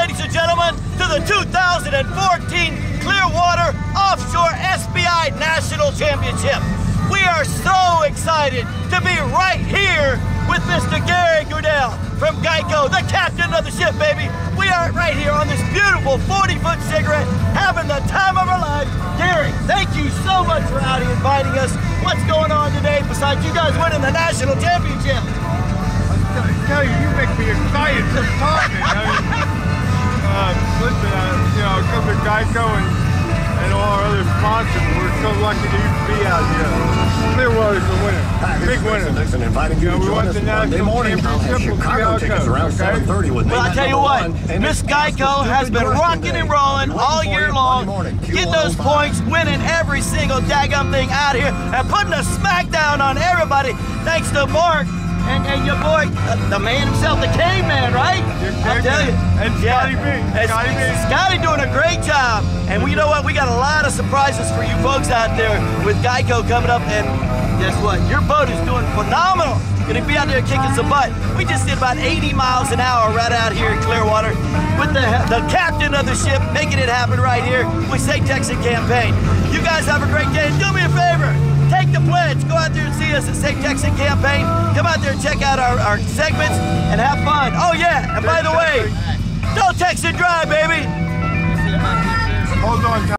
ladies and gentlemen, to the 2014 Clearwater Offshore SBI National Championship. We are so excited to be right here with Mr. Goodell from GEICO, the captain of the ship, baby. We are right here on this beautiful 40-foot cigarette, having the time of our lives. Gary, thank you so much for out here inviting us. What's going on today besides you guys winning the national championship? I tell you, you make me excited just talking. Listen, come to GEICO and all our other sponsors. We're so lucky to be out here. Clearwater's the winner. Big winner. Nixon inviting you to join us Monday morning. I'll have Chicago tickets around 7:30 with me. Well, I tell you what, Miss GEICO has been rocking and rolling all year long, getting those points, winning every single daggum thing out here, and putting a smackdown on everybody, thanks to Mark and your boy, the man himself, the caveman, right? I tell you. And Scotty B. Scotty doing a great job. And you know what? We got a lot of surprises for you folks out there with GEICO coming up. And guess what? Your boat is doing phenomenal. Gonna be out there kicking some butt. We just did about 80 miles an hour right out here in Clearwater with the captain of the ship making it happen right here with St. Texan Campaign. You guys have a great day. Do me a favor. Take the pledge. Go out there and see us at St. Texan Campaign. Come out there and check out our segments and have fun. Oh yeah, and by the way, don't text and drive, baby. Hold on.